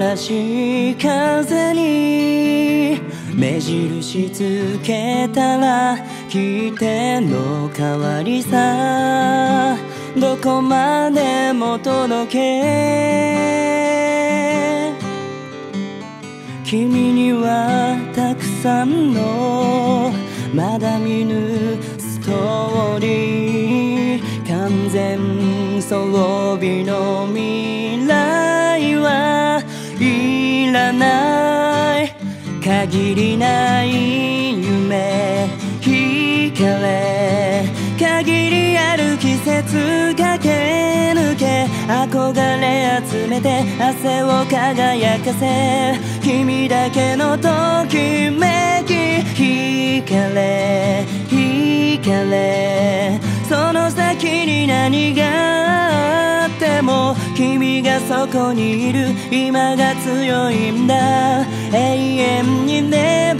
新しい風に目印つけたら来ての代わりさ、どこまでも届け。君にはたくさんのまだ見ぬストーリー、完全装備の未来はいらない。限りない夢惹かれ、限りある季節駆け抜け、憧れ集めて汗を輝かせ、君だけのときめき惹かれ惹かれ、その先に何があっても君がそこにいる今が強いんだ。永遠にね